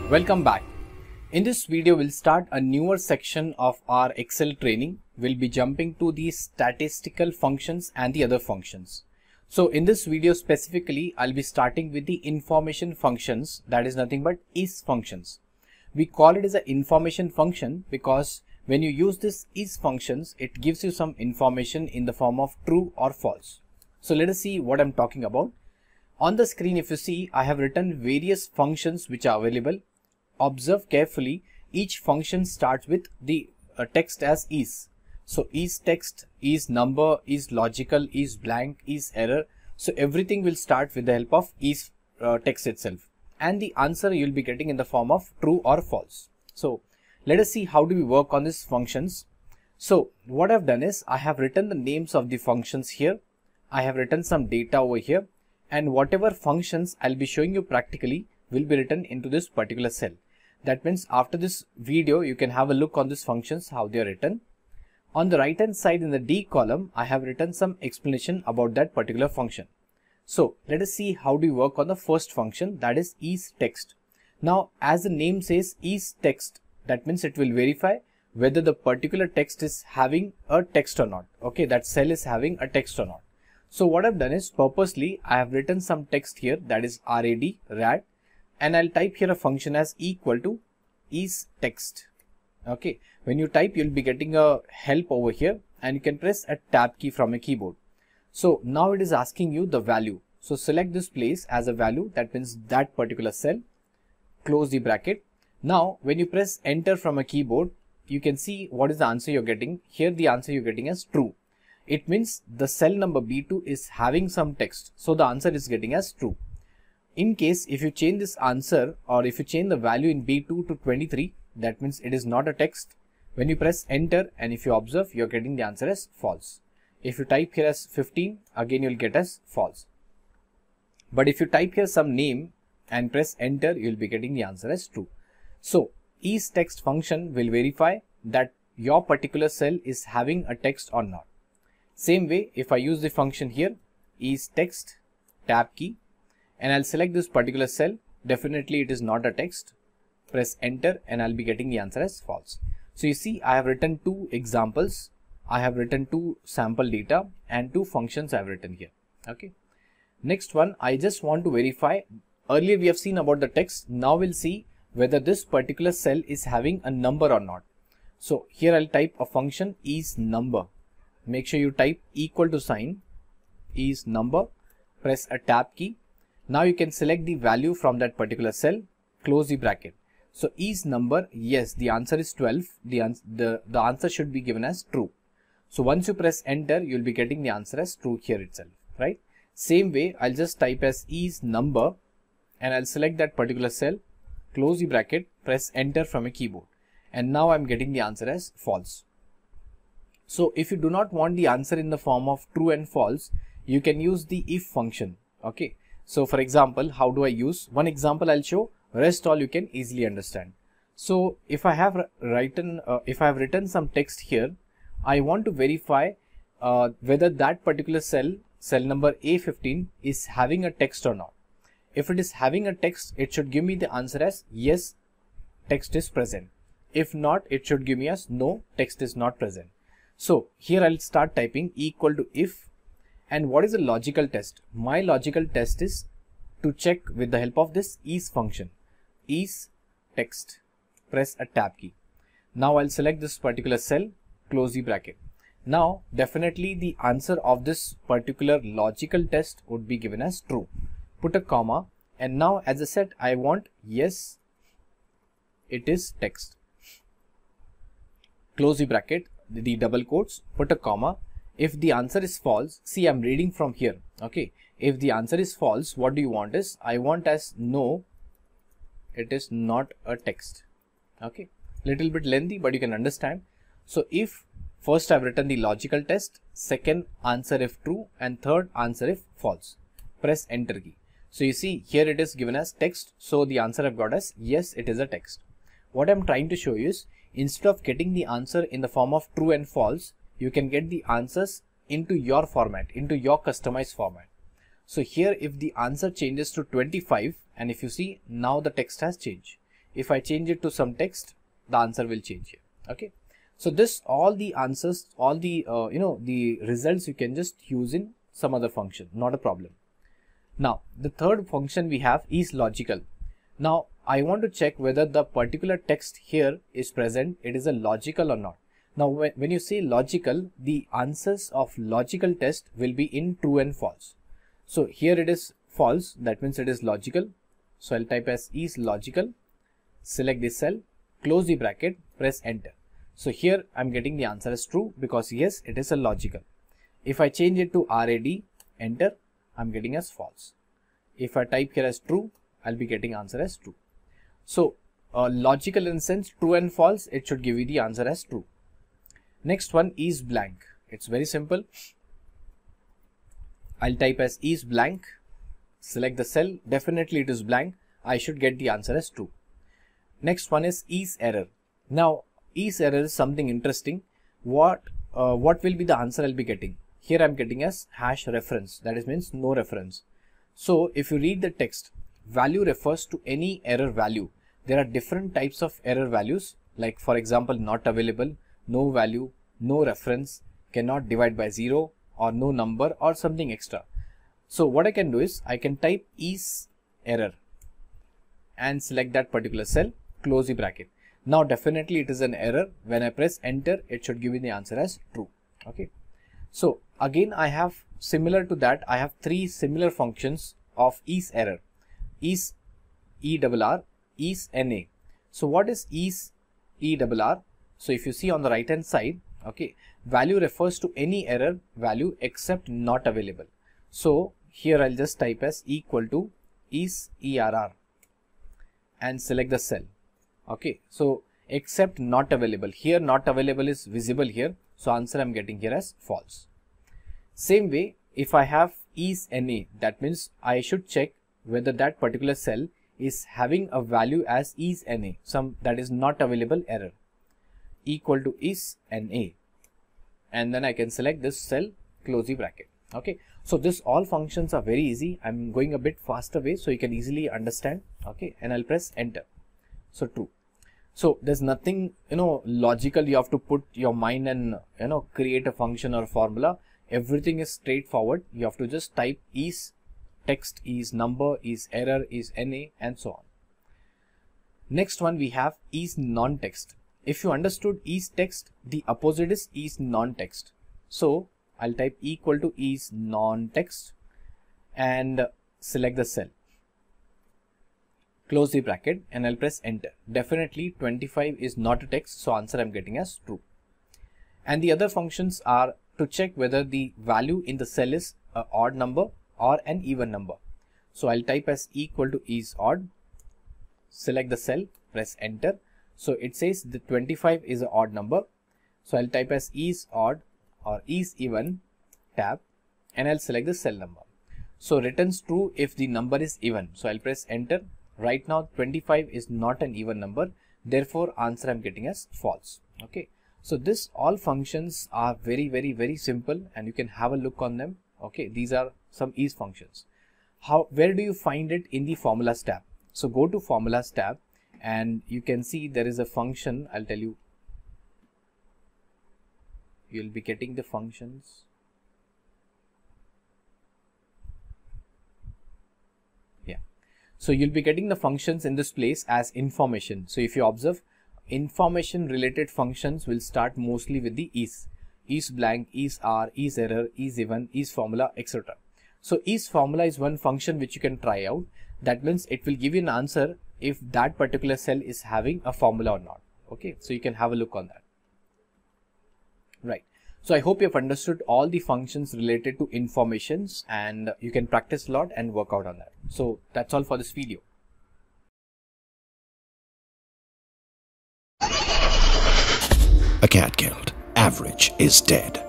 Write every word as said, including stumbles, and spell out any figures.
Welcome back. In this video, we'll start a newer section of our Excel training. We'll be jumping to the statistical functions and the other functions. So in this video specifically, I'll be starting with the information functions, that is nothing but is functions. We call it as an information function because when you use this is functions, it gives you some information in the form of true or false. So let us see what I'm talking about. On the screen, if you see, I have written various functions which are available. Observe carefully, each function starts with the uh, text as is. So is text, is number, is logical, is blank, is error. So everything will start with the help of is uh, text itself. And the answer you'll be getting in the form of true or false. So let us see how do we work on these functions. So what I've done is I have written the names of the functions here. I have written some data over here. And whatever functions I'll be showing you practically will be written into this particular cell. That means after this video, you can have a look on these functions, how they are written. On the right hand side in the D column, I have written some explanation about that particular function. So let us see how do we work on the first function, that is is text. Now as the name says is text, that means it will verify whether the particular text is having a text or not. Okay, that cell is having a text or not. So what I've done is purposely I have written some text here, that is rad, rad, and I'll type here a function as equal to is text. Okay, when you type, you'll be getting a help over here and you can press a tab key from a keyboard. So now it is asking you the value. So select this place as a value, that means that particular cell, close the bracket. Now when you press enter from a keyboard, you can see what is the answer you're getting. Here the answer you're getting as true. It means the cell number B two is having some text. So the answer is getting as true. In case if you change this answer or if you change the value in B two to twenty-three, that means it is not a text. When you press enter and if you observe, you're getting the answer as false. If you type here as fifteen, again you'll get as false. But if you type here some name and press enter, you'll be getting the answer as true. So is text function will verify that your particular cell is having a text or not. Same way, if I use the function here, is text, tab key, and I'll select this particular cell, definitely it is not a text. Press enter and I'll be getting the answer as false. So you see, I have written two examples. I have written two sample data and two functions I have written here. Okay. Next one, I just want to verify. Earlier we have seen about the text. Now we'll see whether this particular cell is having a number or not. So here I'll type a function is number. Make sure you type equal to sign is number. Press a tab key. Now you can select the value from that particular cell, close the bracket. So is number, yes, the answer is twelve. The, ans the, the answer should be given as true. So once you press enter, you'll be getting the answer as true here itself, right? Same way, I'll just type as is number and I'll select that particular cell, close the bracket, press enter from a keyboard. And now I'm getting the answer as false. So if you do not want the answer in the form of true and false, you can use the if function, okay? So for example, how do I use? One example I'll show, rest all you can easily understand. So if I have written, uh, if I have written some text here, I want to verify uh, whether that particular cell, cell number A fifteen is having a text or not. If it is having a text, it should give me the answer as yes, text is present. If not, it should give me as no, text is not present. So here I'll start typing equal to if. And what is a logical test? My logical test is to check with the help of this is function. Is text. Press a tab key. Now I'll select this particular cell, close the bracket. Now definitely the answer of this particular logical test would be given as true. Put a comma and now as I said, I want yes, it is text. Close the bracket, the double quotes, put a comma. If the answer is false, see I'm reading from here, okay. If the answer is false, what do you want is, I want as no, it is not a text, okay. Little bit lengthy, but you can understand. So if first I've written the logical test, second answer if true, and third answer if false. Press enter key. So you see here it is given as text. So the answer I've got as yes, it is a text. What I'm trying to show you is instead of getting the answer in the form of true and false, you can get the answers into your format, into your customized format. So here if the answer changes to twenty-five, and if you see now the text has changed. If I change it to some text, the answer will change here. Okay. So this, all the answers, all the, uh, you know, the results you can just use in some other function, not a problem. Now, the third function we have is logical. Now, I want to check whether the particular text here is present, it is a logical or not. Now, when you say logical, the answers of logical test will be in true and false. So here it is false, that means it is logical. So I'll type as is logical, select this cell, close the bracket, press enter. So here I'm getting the answer as true because yes, it is a logical. If I change it to R A D, enter, I'm getting as false. If I type here as true, I'll be getting answer as true. So uh, logical in the sense true and false, it should give you the answer as true. Next one is blank. It's very simple. I'll type as is blank, select the cell, definitely it is blank, I should get the answer as true. Next one is is error. Now is error is something interesting. What uh, what will be the answer I'll be getting? Here I'm getting as hash reference, that is means no reference. So if you read the text, value refers to any error value. There are different types of error values, like for example not available, no value, no reference, cannot divide by zero, or no number, or something extra. So what I can do is I can type is error and select that particular cell, close the bracket. Now definitely it is an error. When I press enter, it should give me the answer as true. Okay. So again I have similar to that, I have three similar functions of is error. Is E R R, is N A. So what is is E R R? So if you see on the right hand side, okay, value refers to any error value except not available. So here I'll just type as equal to is E R R and select the cell. Okay, so except not available, here not available is visible here, so answer I'm getting here as false. Same way, if I have is N A, that means I should check whether that particular cell is having a value as is N A, some that is not available error, equal to is N A, and then I can select this cell, close the bracket. Okay, so this all functions are very easy. I'm going a bit faster way so you can easily understand. Okay, and I'll press enter. So true. So there's nothing, you know, logical. You have to put your mind and, you know, create a function or a formula. Everything is straightforward. You have to just type is text, is number, is error, is N A, and so on. Next one we have is non-text. If you understood is text, the opposite is is non-text. So I'll type equal to is non-text and select the cell, close the bracket, and I'll press enter. Definitely twenty-five is not a text, so answer I'm getting as true. And the other functions are to check whether the value in the cell is an odd number or an even number. So I'll type as equal to is odd, select the cell, press enter. So it says the twenty-five is an odd number. So I'll type as is odd or is even, tab, and I'll select the cell number. So returns true if the number is even. So I'll press enter. Right now twenty-five is not an even number, therefore answer I'm getting as false. Okay, so this all functions are very very very simple and you can have a look on them. Okay, these are some is functions. How, where do you find it? In the formulas tab. So go to formulas tab and you can see there is a function. I'll tell you, you'll be getting the functions. Yeah, so you'll be getting the functions in this place as information. So if you observe, information related functions will start mostly with the is, is blank, is R, is error, is even, is formula, et cetera. So is formula is one function which you can try out. That means it will give you an answer if that particular cell is having a formula or not. Okay, so you can have a look on that. Right. So I hope you have understood all the functions related to informations and you can practice a lot and work out on that. So that's all for this video. A cat killed. Average is dead.